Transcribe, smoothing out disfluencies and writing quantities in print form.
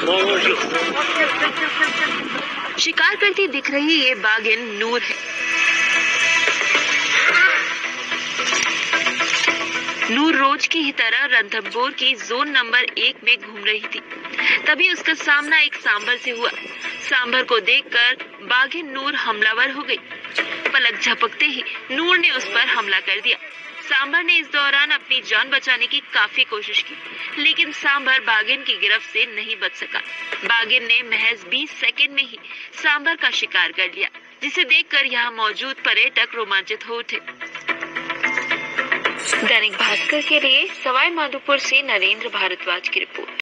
शिकार करती दिख रही ये बाघिन नूर है। नूर रोज की ही तरह रणथंभौर की जोन नंबर 1 में घूम रही थी। तभी उसका सामना एक सांभर से हुआ। सांभर को देखकर बाघिन नूर हमलावर हो गई। पलक झपकते ही नूर ने उस पर हमला कर दिया। सांभर ने इस दौरान अपनी जान बचाने की काफी कोशिश की, लेकिन सांभर बाघिन की गिरफ्त से नहीं बच सका। बाघिन ने महज 20 सेकंड में ही सांभर का शिकार कर लिया, जिसे देखकर यहाँ मौजूद पर्यटक रोमांचित हो उठे। दैनिक भास्कर के लिए सवाई माधोपुर से नरेंद्र भारद्वाज की रिपोर्ट।